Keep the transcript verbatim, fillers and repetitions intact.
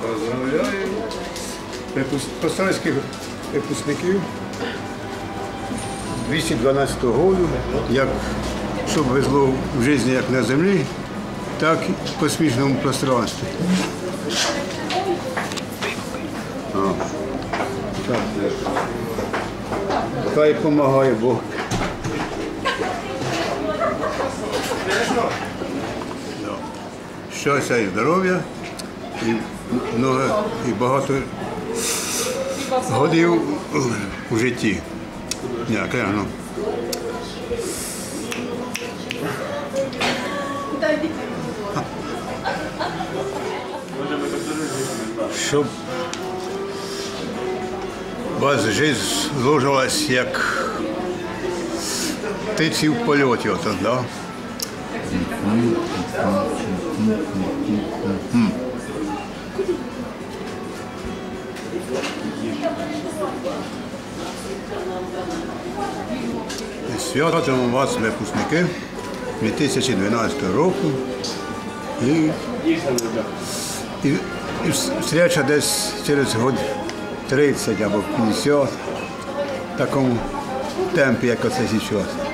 Поздравляю постарських випускників двісті дванадцятого року, як, щоб везло в житті як на землі, так і в космічному пространстві. А, так. Хай допомагає Бог. Щастя і здоров'я, і, много, і багато годів у житті. Дякую. Щоб у вас життя зложилась як птиці в польоті, ото, да? Святимо вас, випускники, дві тисячі дванадцятого року. І, і, і встреча десь через год тридцять або п'ятдесят в такому темпі, як оце зараз.